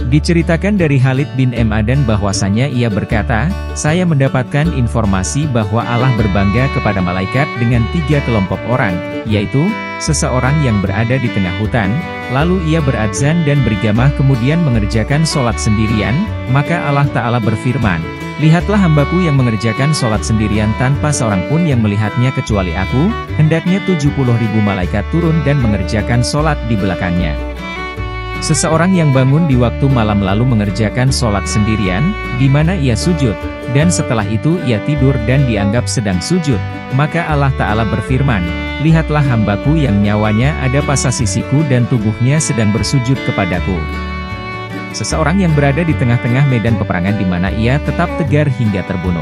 Diceritakan dari Khalid bin Ma'dan bahwasanya ia berkata, saya mendapatkan informasi bahwa Allah berbangga kepada malaikat dengan 3 kelompok orang, yaitu, seseorang yang berada di tengah hutan, lalu ia berazan dan berjamaah kemudian mengerjakan sholat sendirian, maka Allah Ta'ala berfirman, lihatlah hambaku yang mengerjakan sholat sendirian tanpa seorang pun yang melihatnya kecuali aku, hendaknya 70.000 malaikat turun dan mengerjakan sholat di belakangnya. Seseorang yang bangun di waktu malam lalu mengerjakan sholat sendirian, di mana ia sujud, dan setelah itu ia tidur dan dianggap sedang sujud, maka Allah Ta'ala berfirman, lihatlah hambaku yang nyawanya ada pada sisiku dan tubuhnya sedang bersujud kepadaku. Seseorang yang berada di tengah-tengah medan peperangan di mana ia tetap tegar hingga terbunuh.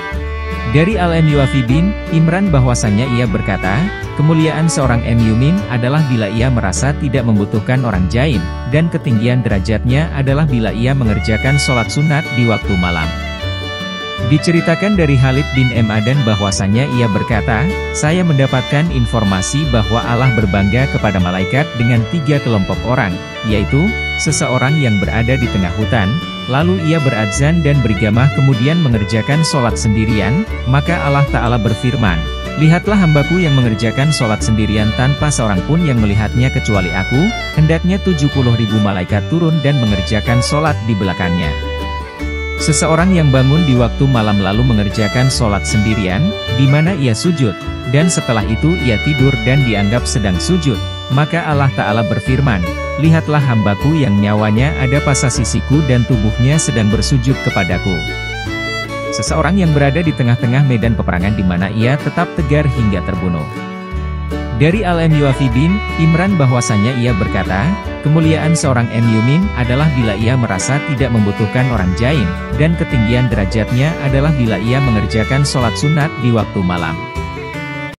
Dari Al-Muwafi bin Imran bahwasanya ia berkata, kemuliaan seorang mu'min adalah bila ia merasa tidak membutuhkan orang jaim, dan ketinggian derajatnya adalah bila ia mengerjakan sholat sunat di waktu malam. Diceritakan dari Khalid bin Ma'dan bahwasanya ia berkata, saya mendapatkan informasi bahwa Allah berbangga kepada malaikat dengan 3 kelompok orang, yaitu, seseorang yang berada di tengah hutan, lalu ia berazan dan berjamaah kemudian mengerjakan sholat sendirian, maka Allah Ta'ala berfirman, lihatlah hambaku yang mengerjakan sholat sendirian tanpa seorang pun yang melihatnya kecuali aku, hendaknya 70.000 malaikat turun dan mengerjakan sholat di belakangnya. Seseorang yang bangun di waktu malam lalu mengerjakan sholat sendirian, di mana ia sujud, dan setelah itu ia tidur dan dianggap sedang sujud, maka Allah Ta'ala berfirman, lihatlah hambaku yang nyawanya ada pada sisiku dan tubuhnya sedang bersujud kepadaku. Seseorang yang berada di tengah-tengah medan peperangan di mana ia tetap tegar hingga terbunuh. Dari Al-Muwafi bin Imran bahwasanya ia berkata, kemuliaan seorang mu'min adalah bila ia merasa tidak membutuhkan orang jaim, dan ketinggian derajatnya adalah bila ia mengerjakan sholat sunat di waktu malam.